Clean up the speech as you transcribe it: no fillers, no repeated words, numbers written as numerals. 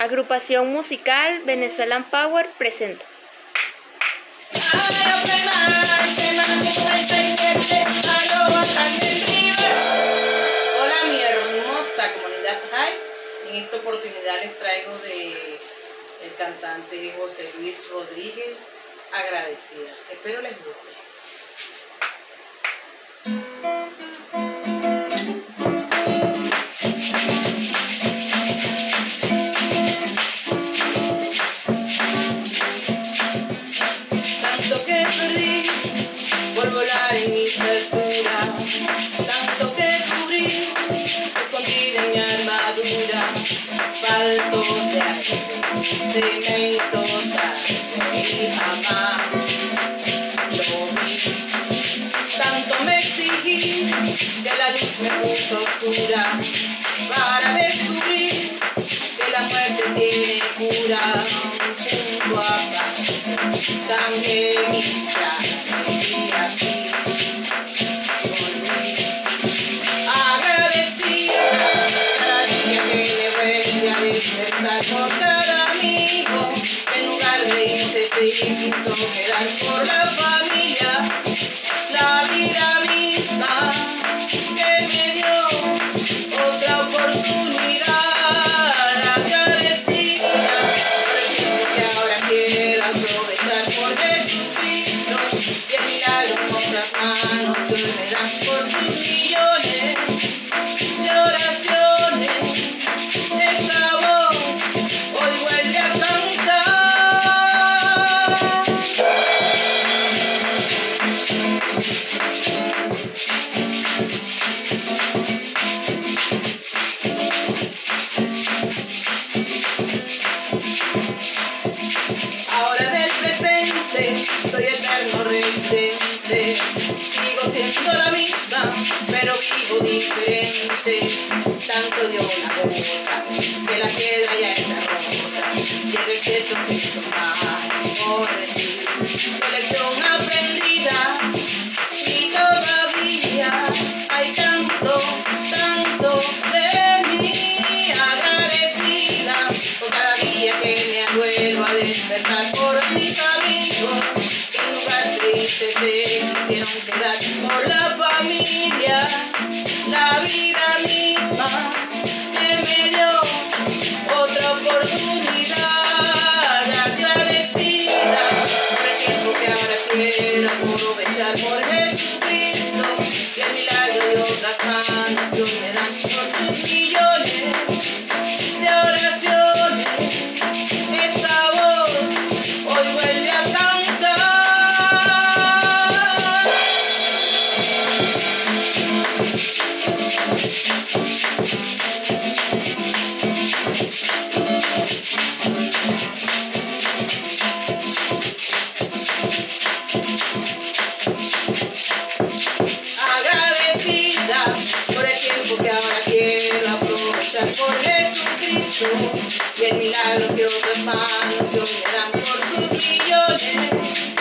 Agrupación musical Venezuelan Power presenta. Hola mi hermosa comunidad High. En esta oportunidad les traigo de el cantante José Luis Rodríguez, Agradecida. Espero les guste. Tanto que perdí por volar en mis alturas, tanto que cubrí, escondida en mi armadura, falto de aire, se me hizo tarde y jamás lo vi. Tanto me exigí que la luz me puso oscura, para descubrir que la muerte tiene cura. Junto a paz, también mis llaves y aquí volví. Agradecida cada día que me vuelve a despertar, por cada amigo que en lugar de irse se quiso quedar, por la familia, la vida misma que me dio otra oportunidad. Aprovechar por Jesucristo y el milagro en otras manos que hoy me dan por sus millones de oraciones. Esta voz hoy vuelve a cantar. Ahora del presente soy eterno residente, sigo siendo la misma, pero vivo diferente. Tanto dio la gota que la piedra ya está rota y el desierto se hizo mal corregir. Lección aprendida y todavía hay tanto, tanto de mí. Agradecida por cada día que me vuelvo a despertar, por mis amigos que en lugar triste se quisieron quedar, por la familia, la vida misma que me dio otra oportunidad. Agradecida por el tiempo que ahora quiero aprovechar, por Jesucristo y el milagro de otras manos que hoy me dan por sus millones de oraciones. Esta voz hoy vuelve a cantar. Agradecida por el tiempo que ahora quiero aprovechar, por Jesucristo y el milagro que otras manos que hoy me dan por sus millones